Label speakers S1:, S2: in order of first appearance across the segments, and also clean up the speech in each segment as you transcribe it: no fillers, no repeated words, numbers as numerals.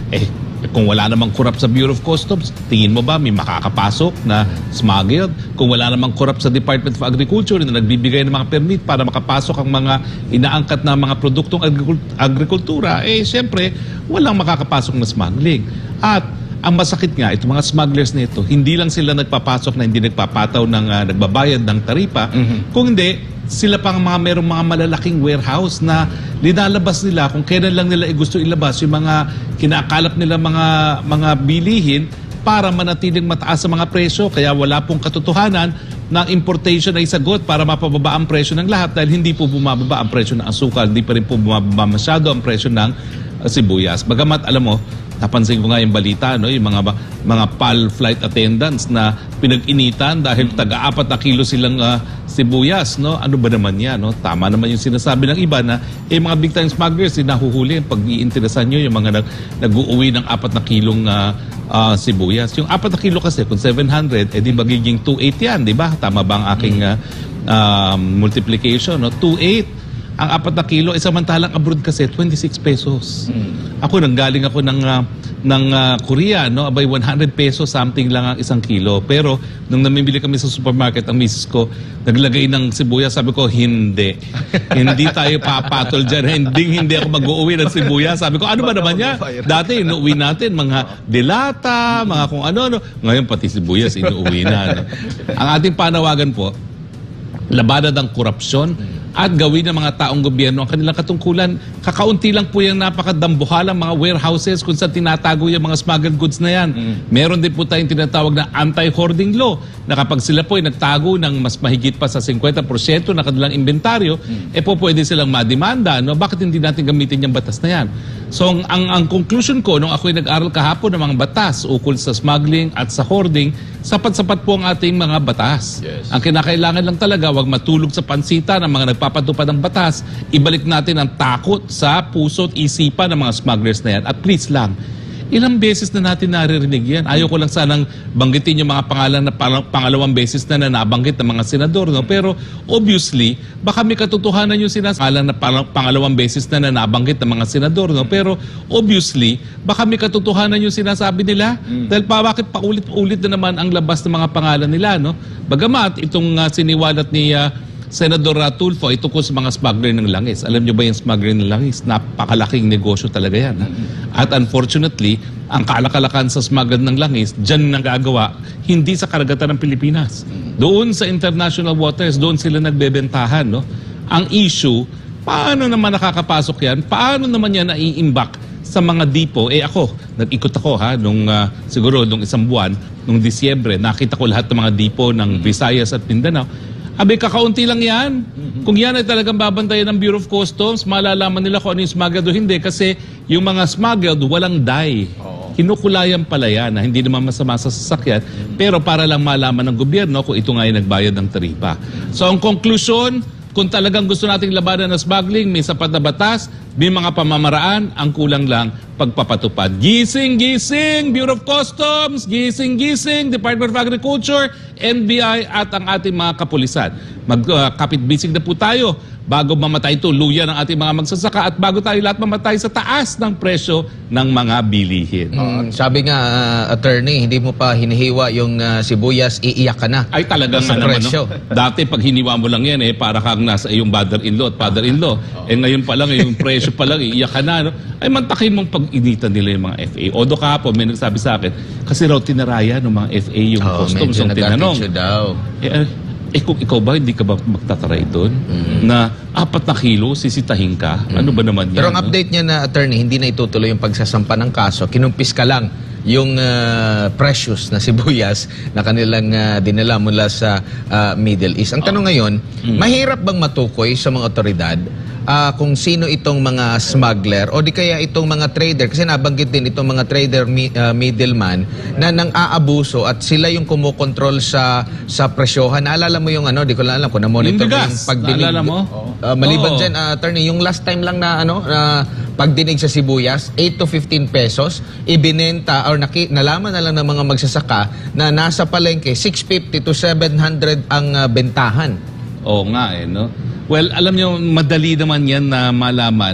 S1: Kung wala namang corrupt sa Bureau of Customs, tingin mo ba may makakapasok na smuggled? Kung wala namang corrupt sa Department of Agriculture na nagbibigay ng mga permit para makapasok ang mga inaangkat na mga produktong agrikultura, siyempre, walang makakapasok na smuggling. At ang masakit nga, itong mga smugglers nito, hindi lang sila nagpapasok na hindi nagpapataw ng nagbabayad ng taripa, kung hindi, sila pang merong mga malalaking warehouse na linalabas nila kung kailan lang nila gusto ilabas yung mga kinakalap nila mga bilihin para manatiling mataas sa mga presyo. Kaya wala pong katotohanan na importation ay sagot para mapababa ang presyo ng lahat dahil hindi po bumababa ang presyo ng asukal, hindi pa rin po bumababa masyado ang presyo ng sibuyas. Bagamat alam mo, napansin ko nga yung balita, no, yung mga PAL flight attendants na pinag-initan dahil taga-4 na kilo silang sibuyas, no? Ano ba naman yan, no? Tama naman yung sinasabi ng iba na mga big time smugglers nahuhuli pag iinteresan nyo yung mga nag-uuwi ng 4 na kilong sibuyas. Yung 4 na kilo kasi kung 700, di magiging 280 yan, di ba? Tama ba ang aking multiplication, no? 280. Ang 4 na kilo, samantalang abroad kasi 26 pesos. Ako nanggaling ako ng Korea, no? Abay 100 pesos something lang ang 1 kilo. Pero nung namimili kami sa supermarket, ang misis ko naglagay ng sibuyas, sabi ko hindi. Hindi tayo papatol diyan. Hindi ako mag-uuwi ng sibuyas. Sabi ko, ano ba naman yan? Dati inuwi natin mga dilata, mga kung ano-ano. Ngayon pati sibuyas inuwi na. No? Ang ating panawagan po, labanan ng korupsyon at gawin ng mga taong gobyerno ang kanilang katungkulan. Kakaunti lang po yung napakadambuhalang mga warehouses kung saan tinatago yung mga smuggled goods na yan. Meron din po tayong tinatawag na anti-hoarding law na kapag sila po ay nagtago ng mas mahigit pa sa 50% na kanilang inventaryo, po pwede silang mademanda. No? Bakit hindi natin gamitin yung batas na yan? So ang conclusion ko nung ako'y nag-aral kahapon ng mga batas ukol sa smuggling at sa hoarding, sapat-sapat po ang ating mga batas. Yes. Ang kinakailangan lang talaga, wag matulog sa pansita ng mga nagpapatupad ng batas. Ibalik natin ang takot sa puso at isipan ng mga smugglers na yan. At please lang, ilang beses na natin naririnig yan. Ayaw ko lang sanang banggitin yung mga pangalan na pangalawang beses na nabanggit ng mga senador. No? Pero obviously, baka may katotohanan yung sinasabi na pangalawang beses na nabanggit ng mga senador. No? Pero obviously, baka may katotohanan yung sinasabi nila. Dahil bakit paulit-ulit na naman ang labas ng mga pangalan nila. No? Bagamat itong siniwalat ni Senador Tulfo ay tungkol sa mga smuggler ng langis. Alam niyo ba yung smuggler ng langis? Napakalaking negosyo talaga yan. At unfortunately, ang kalakalakan sa smuggler ng langis, dyan nagagawa, hindi sa karagatan ng Pilipinas. Doon sa international waters, doon sila nagbebentahan. No? Ang issue, paano naman nakakapasok yan? Paano naman yan naiimbak sa mga dipo? Ako, nag-ikot ako siguro nung 1 buwan, nung Disyembre, nakita ko lahat ng mga dipo ng Visayas at Mindanao. Kakaunti lang yan. Kung yan ay talagang babantayan ng Bureau of Customs, malalaman nila kung ano yung smuggled o hindi kasi yung mga smuggled walang dye. Kinukulayan pala yan na hindi naman masama sa sasakyan pero para lang malaman ng gobyerno kung ito nga ay nagbayad ng taripa. So ang conclusion, kung talagang gusto nating labanan ng smuggling, may sapat na batas, may mga pamamaraan, ang kulang lang pagpapatupad. Gising, gising, Bureau of Customs, gising, gising, Department of Agriculture, NBI at ang ating mga kapulisan. Magkapit-bisig na po tayo bago mamatay tuluyan ang ating mga magsasaka at bago tayo lahat mamatay sa taas ng presyo ng mga bilihin.
S2: Sabi nga, attorney, hindi mo pa hinihiwa yung sibuyas, iiyak ka na.
S1: Ay talagang
S2: sa presyo.
S1: No? Dati pag hiniwa mo lang yan, para kang nasa iyong mother-in-law at father-in-law. Ngayon pa lang, yung presyo pa lang, iiyak ka na. No? Ay mantakin mong pag-initan nila yung mga FA. Odo kahapon, may nagsabi sa akin, kasi raw tinaraya ng mga FA yung customs yung tinanong.
S2: Daw.
S1: Kung ikaw ba, hindi ka ba magtataray doon? Na 4 na kilo, sisitahin ka? Ano ba naman yan?
S2: Pero ang update niya na, attorney, hindi na itutuloy yung pagsasampa ng kaso. Kinumpis ka lang yung precious na sibuyas na kanilang dinala mula sa Middle East. Ang tanong ngayon, mahirap bang matukoy sa mga otoridad kung sino itong mga smuggler o di kaya itong mga trader, kasi nabanggit din itong mga trader middleman na nang aabuso at sila yung kumukontrol sa presyohan. Naalala mo yung di ko lang alam kung na-monitor yung pagdinig.
S1: Naalala mo?
S2: Maliban dyan, attorney, yung last time lang na pagdinig sa sibuyas, 8 to 15 pesos, ibinenta or nalaman na lang ng mga magsasaka na nasa palengke 650 to 700 ang bentahan.
S1: Oo nga no? Well, alam niyo, madali naman yan na malaman.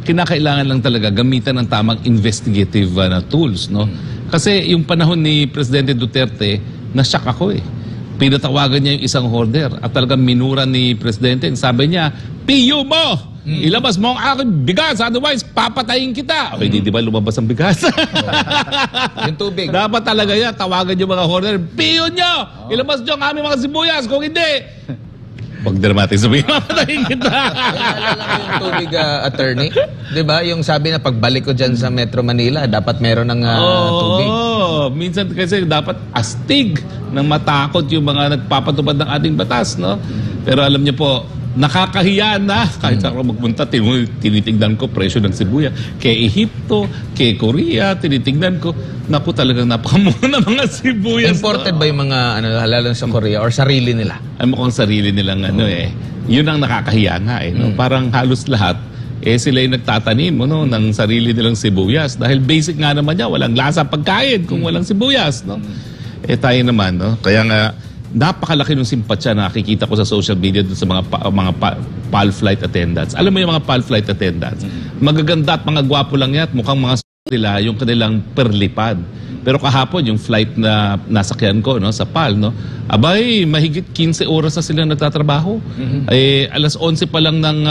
S1: kinakailangan lang talaga gamitan ng tamang investigative na tools, no? Kasi yung panahon ni Presidente Duterte, na-shock ako eh. Pinatawagan niya yung isang hoarder at talagang minura ni Presidente. Sabi niya, "Piyo mo! Ilabas mo ang aking bigas, otherwise papatayin kita." Okay, di ba lumabas ang bigas?
S2: Yung tubig.
S1: Dapat talaga yan, tawagan yung mga hoarder, "Piyo nyo! Ilabas nyo ang aming mga sibuyas, kung hindi." Pag dramatic sabihin, papatayin kita.
S2: Naalala ko yung tubig, attorney. Di ba? Yung sabi na pagbalik ko dyan sa Metro Manila, dapat meron ng tubig.
S1: Oo, minsan kasi dapat astig nang matakot yung mga nagpapatupad ng ating batas, no? Pero alam niyo po, nakakahiya na. Kahit saan ako magpunta, tinitignan ko presyo ng sibuya. Kay Ehipto, kay Korea, tinitignan ko. Naku, talagang napakamura ng mga sibuyas.
S2: Imported ba yung mga, lalo sa Korea, or sarili nila?
S1: Ay, mukhang sarili nilang yun ang nakakahiya nga eh. No? Parang halos lahat, sila yung nagtatanim ng sarili nilang sibuyas. Dahil basic nga naman niya, walang lasa pagkain kung walang sibuyas. No? Tayo naman, no? Kaya nga, napakalaki ng simpatsya na nakikita ko sa social media sa mga PAL flight attendants. Alam mo yung mga PAL flight attendants, magaganda at mga gwapo lang yan at mukhang mga nila yung kanilang perlipad. Pero kahapon yung flight na nasakyan ko sa PAL, abay mahigit 15 oras na sila nagtatrabaho. Alas 11 pa lang ng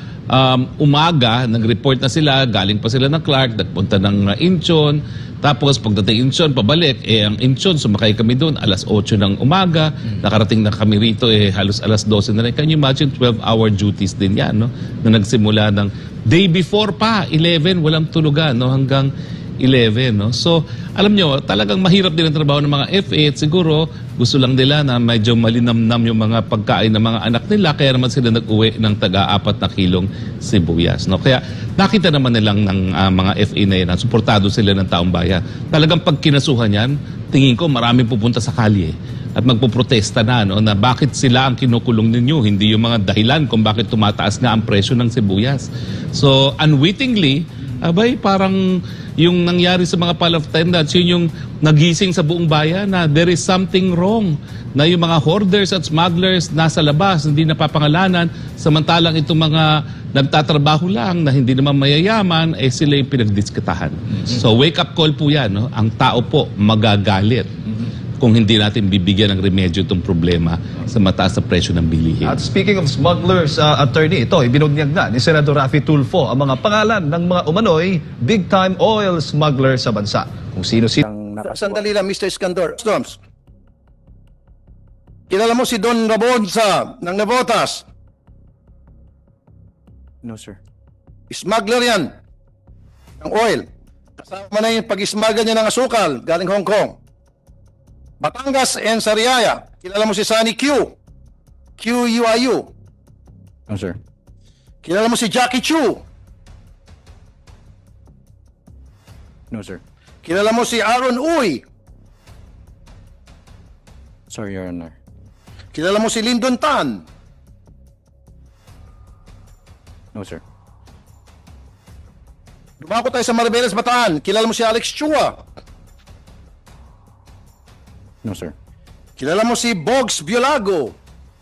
S1: umaga, nag-report na sila, galing pa sila ng Clark, nagpunta ng Incheon. Tapos pagdating Incheon, pabalik, ang Incheon, sumakay kami doon, alas 8 ng umaga, nakarating na kami rito, halos alas 12 na rin. Can you imagine, 12-hour duties din yan, na nagsimula ng day before pa, 11, walang tulugan, hanggang 11, So, alam nyo, talagang mahirap din ang trabaho ng mga FA at siguro gusto lang nila na medyo malinamnam yung mga pagkain ng mga anak nila, kaya naman sila nag-uwi ng taga-4 na kilong sibuyas, Kaya nakita naman nilang ng mga FA na yan, suportado sila ng taong bayan. Talagang pag kinasuhan yan, tingin ko maraming pupunta sa kalye at magpoprotesta na, na bakit sila ang kinukulong ninyo, hindi yung mga dahilan kung bakit tumataas nga ang presyo ng sibuyas. So, unwittingly, abay, parang yung nangyari sa mga PAL attendants, yun yung nagising sa buong bayan na there is something wrong. Na yung mga hoarders at smugglers nasa labas, hindi napapangalanan, samantalang itong mga nagtatrabaho lang na hindi naman mayayaman, sila yung pinagdiskitahan. So wake up call po yan, Ang tao po magagalit kung hindi natin bibigyan ng remedyo itong problema sa mataas na presyo ng bilihin.
S3: At speaking of smugglers, attorney, ito, ibinunyag na ni Senador Raffy Tulfo ang mga pangalan ng mga umano'y big-time oil smuggler sa bansa. Kung sino-sino.
S4: Sandali lang, Mr. Iskandar. Storms. Kilala mo si Don Rabonsa ng Navotas?
S5: No, sir.
S4: Smuggler yan ng oil. Kasama na yung pag-ismaga niya ng asukal galing Hong Kong. Batangas and Sariaya. Kilala mo si Sunny Q. QUIU.
S5: No, sir.
S4: Kilala mo si Jackie Chu.
S5: No, sir.
S4: Kilala mo si Aaron Uy.
S5: Sorry, Your Honor.
S4: Kilala mo si Lyndon Tan.
S5: No, sir.
S4: Dumako tayo sa Maribeles, Bataan. Kilala mo si Alex Chua.
S5: No, sir.
S4: Kilala mo si Bogs Biolago.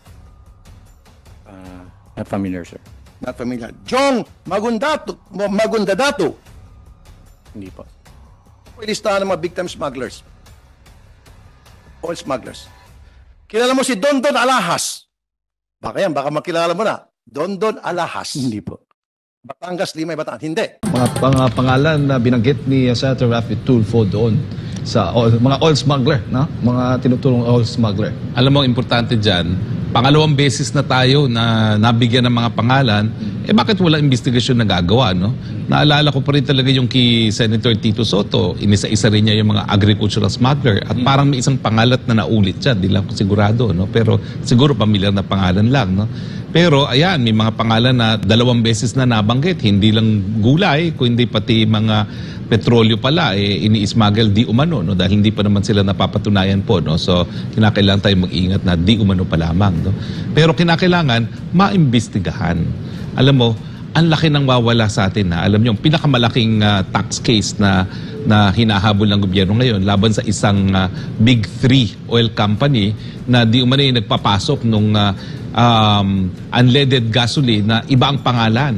S5: Not familiar, sir.
S4: Not familiar. Jong Magundadato.
S5: Hindi po.
S4: Listahan ng mga big-time smugglers. Oil smugglers. Kilala mo si Dondon Alahas. Baka makilala mo na. Dondon Alahas.
S5: Hindi po.
S4: Batangas, Limay, Bataan. Hindi.
S3: Mga pangalan na binanggit ni Senator Raffy Tulfo doon sa mga oil smuggler, mga tinutulong oil smuggler.
S1: Alam mo, importante dyan, pangalawang beses na tayo na nabigyan ng mga pangalan, bakit walang investigasyon na gagawa, Naalala ko pa rin talaga yung kay Senator Tito Soto, inisa-isa rin niya yung mga agricultural smuggler at parang may isang pangalat na naulit siya, di lang ko sigurado, pero siguro pamilyar na pangalan lang, Pero ayan, may mga pangalan na 2 beses na nabanggit, hindi lang gulay, kundi pati mga petrolyo pala, ini-smuggle di umano, dahil hindi pa naman sila napapatunayan po. So, kinakailangan tayo mag-ingat na di umano pa lamang. Pero kinakailangan maimbestigahan. Alam mo, ang laki ng wawala sa atin. Alam niyo, yung pinakamalaking tax case na hinahabol ng gobyerno ngayon laban sa isang big 3 oil company na di umano nagpapasok nung unleaded gasoline na iba ang pangalan.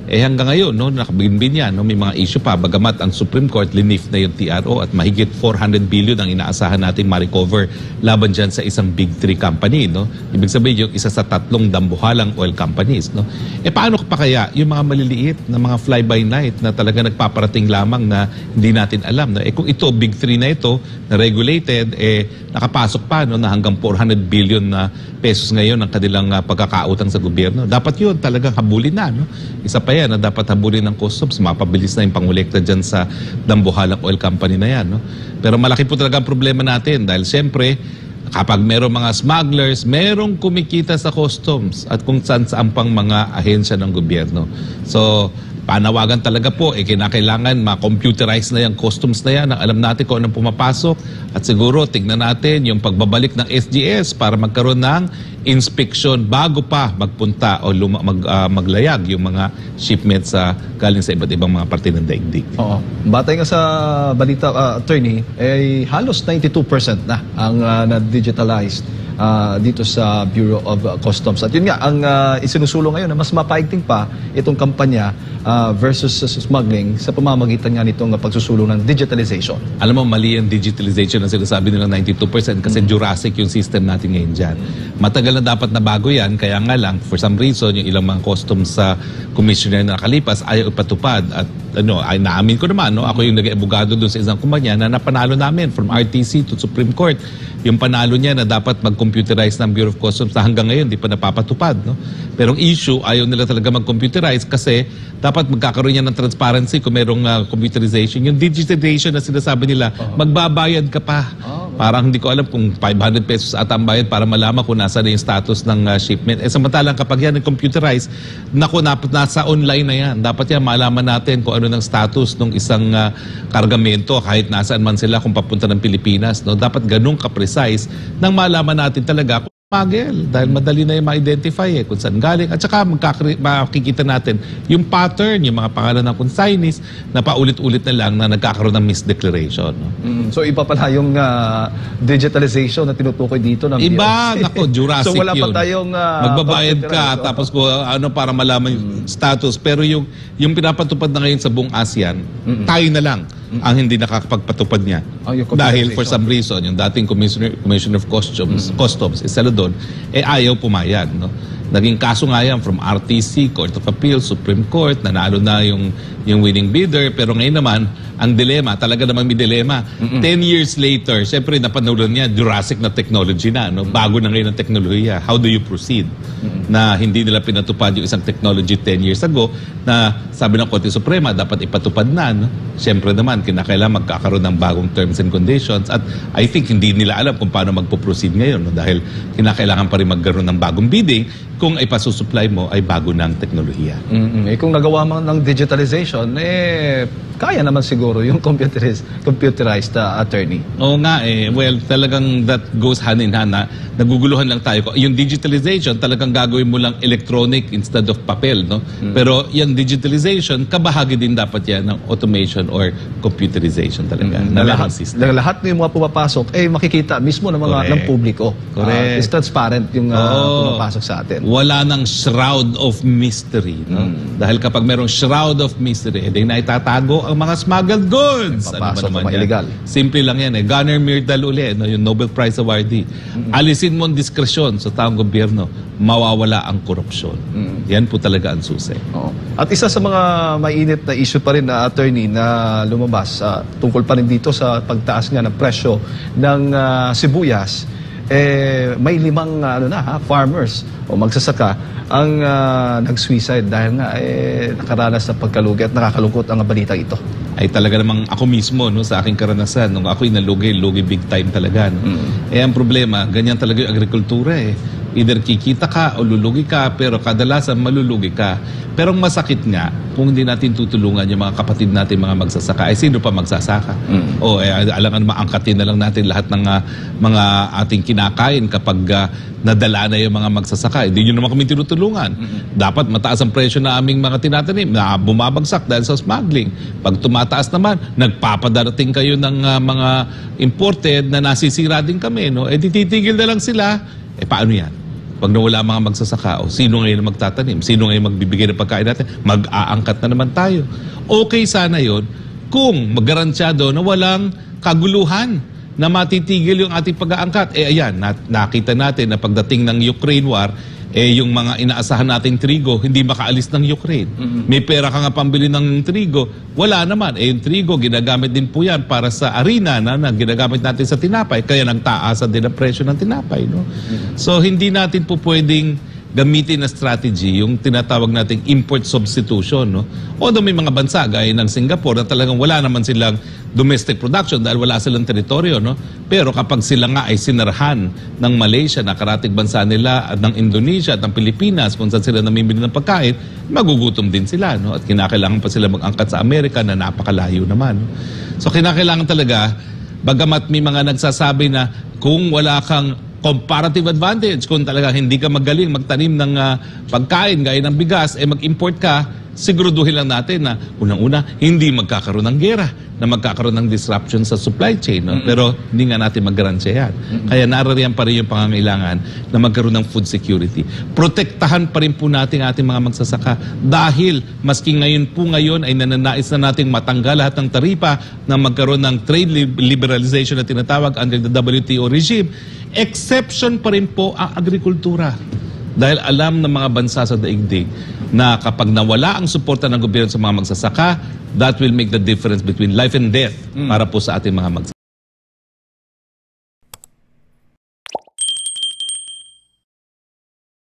S1: Hanggang ngayon, no, nakabinbin yan, no, may mga issue pa. Bagamat ang Supreme Court, linif na yung TRO at mahigit 400 billion ang inaasahan natin ma-recover laban dyan sa isang big three company. No? Ibig sabihin yung isa sa 3 dambuhalang oil companies. No? Paano pa kaya yung mga maliliit na mga fly-by-night na talaga nagpaparating lamang na hindi natin alam? No? Kung ito, big three na ito, na regulated, nakapasok pa no, na hanggang 400 billion na pesos ngayon ang kanilang pagkakautang sa gobyerno. Dapat yun talagang habulin na. No? Isa pa yan na dapat habulin ng customs, mapabilis na yung pangolekta dyan sa dambuhalang oil company na yan. No? Pero malaki po talaga ang problema natin dahil siyempre, kapag merong mga smugglers, merong kumikita sa customs at kung saan pang mga ahensya ng gobyerno. So, panawagan talaga po, kinakailangan ma-computerize na yung customs na yan. Alam natin kung anong pumapasok at siguro tignan natin yung pagbabalik ng SGS para magkaroon ng inspection bago pa magpunta o maglayag yung mga shipments galing sa iba't ibang mga parte ng daigdig.
S3: Oo. Batay nga sa balita, attorney, halos 92% na ang na-digitalized dito sa Bureau of Customs. At yun nga, ang isinusulong ngayon na mas mapaigting pa itong kampanya versus smuggling sa pamamagitan nga nitong pagsusulong ng digitalization.
S1: Alam mo, mali ang digitalization na sinasabi nila 92% kasi Jurassic yung system natin ngayon dyan. Matagal na dapat na bago yan, kaya nga lang, for some reason, yung ilang mga customs commissioner na nakalipas ayaw ipatupad. At ay naamin ko naman, no? Ako yung nag-abogado doon sa isang kumpanya na napanalo namin from RTC to Supreme Court. Yung panalo niya na dapat mag-computerize ng Bureau of Customs na hanggang ngayon di pa napapatupad. No? Pero ang issue, ayaw nila talaga mag-computerize kasi dapat magkakaroon niya ng transparency kung merong computerization. Yung digitization na sinasabi nila, magbabayad ka pa. Parang hindi ko alam kung 500 pesos at ang bayad para malaman kung nasa na yung status ng shipment. Samantalang kapag yan computerized, nasa online na yan. Dapat yan malaman natin kung ano ng status ng isang kargamento kahit nasaan man sila kung papunta ng Pilipinas. No? Dapat ganun ka-precise nang malaman natin talaga kung smuggle dahil madali na yung ma-identify kung saan galing. At saka makikita natin yung pattern, yung mga pangalan ng consignees na paulit-ulit na lang na nagkakaroon ng misdeclaration. No?
S3: So iba pala yung digitalization na tinutukoy dito ng
S1: iba,
S3: BOC.
S1: nako, Jurassic
S3: so wala
S1: yun.
S3: pa tayong
S1: magbabayad ka, tapos para malaman yung status. Pero yung pinapatupad na ngayon sa buong ASEAN, tayo na lang ang hindi nakakapagpatupad niya. Dahil for some reason, yung dating Commissioner of Customs, Saladon, ayaw pumayag. No? Naging kaso nga yan from RTC, Court of Appeal, Supreme Court, nanalo na yung winning bidder. Pero ngayon naman, ang dilema, talaga naman may dilema. 10 years later, syempre napanulan niya, Jurassic na technology na. No? Bago na ngayon ang teknolohiya. How do you proceed? Na hindi nila pinatupad yung isang technology 10 years ago na sabi ng Korte Suprema, dapat ipatupad na. No? Syempre naman, kinakailangan magkakaroon ng bagong terms and conditions. At I think hindi nila alam kung paano magpo-proceed ngayon. No? Dahil kinakailangan pa rin magkaroon ng bagong bidding kung ipasusupply mo ay bago ng teknolohiya.
S3: Kung nagawa man ng digitalization, kaya naman siguro yung computerized attorney.
S1: Oo nga well, talagang that goes hand in hand na naguguluhan lang tayo. Yung digitalization, talagang gagawin mo lang electronic instead of papel. No? Pero yung digitalization, kabahagi din dapat yan ng automation or computerization talaga. Na
S3: lahat ng mga pumapasok, makikita mismo ng mga ng publiko.
S1: Correct.
S3: It's transparent yung pumapasok sa atin.
S1: Wala nang shroud of mystery. No? Dahil kapag merong shroud of mystery, hindi na itatago ang mga smuggled goods.
S3: Papasok
S1: ano ba naman
S3: illegal.
S1: Simple lang yan. Gunnar Myrdal uli, no? Yung Nobel Prize awardee. Alisin mo ang diskresyon sa taong gobyerno, mawawala ang korupsyon. Yan po talaga ang susi.
S3: At isa sa mga mainit na issue pa rin na attorney na lumabas tungkol pa rin dito sa pagtaas nga ng presyo ng sibuyas, may 5 farmers o magsasaka ang nag-suicide dahil nga nakaranas ng pagkalugi at nakakalungkot ang balita ito.
S1: Ay talaga namang ako mismo no, sa aking karanasan, nung ako'y nalugi big time talaga. No? Ang problema, ganyan talaga yung agrikultura Either kikita ka o lulugi ka, pero kadalasan malulugi ka. Pero ang masakit nga, kung hindi natin tutulungan yung mga kapatid natin, mga magsasaka, sino pa magsasaka? Alangan maangkatin na lang natin lahat ng mga ating kinakain kapag nadala na yung mga magsasaka. Hindi nyo naman kami tinutulungan. Dapat mataas ang presyo na aming mga tinatanim na bumabagsak dahil sa smuggling. Pag tumataas naman, nagpapadarating kayo ng mga imported na nasisira din kami. No? Titigil na lang sila. Paano yan? Pag nawala ang mga magsasaka, sino ngayon ang magtatanim? Sino ngayon magbibigay ng pagkain natin? Mag-aangkat na naman tayo. Okay sana yon kung magarantyado na walang kaguluhan na matitigil yung ating pag-aangkat. Ayan, nakita natin na pagdating ng Ukraine war, yung mga inaasahan nating trigo, hindi makaalis ng Ukraine. May pera ka nga pambili ng trigo, wala naman. Yung trigo, ginagamit din po yan para sa arena na ginagamit natin sa tinapay. Kaya nagtaasan din ang presyo ng tinapay. No? So, hindi natin po pwedeng gamitin na strategy yung tinatawag nating import substitution. No? Although may mga bansa, gaya ng Singapore, na talagang wala naman silang domestic production dahil wala silang teritoryo. No? Pero kapag sila nga ay sinarhan ng Malaysia, na karatig bansa nila, at ng Indonesia at ng Pilipinas, kung saan sila namimili ng pagkain, magugutom din sila. No? At kinakailangan pa sila mag-angkat sa Amerika na napakalayo naman. No? So kinakailangan talaga, bagamat may mga nagsasabi na kung wala kang comparative advantage, kung talaga hindi ka magaling magtanim ng pagkain gaya ng bigas, mag-import ka, siguraduhin lang natin na unang-una, hindi magkakaroon ng gera, na magkakaroon ng disruption sa supply chain. No? Pero hindi nga natin mag-garansya yan. Kaya narariyan pa rin yung pangangailangan na magkaroon ng food security. Protektahan pa rin po natin ating mga magsasaka dahil maski ngayon ay nananais na nating matanggal lahat ng taripa na magkaroon ng trade liberalization na tinatawag under the WTO regime. Exception pa rin po ang agrikultura. Dahil alam ng mga bansa sa daigdig na kapag nawala ang suporta ng gobyerno sa mga magsasaka, that will make the difference between life and death para po sa ating mga magsasaka.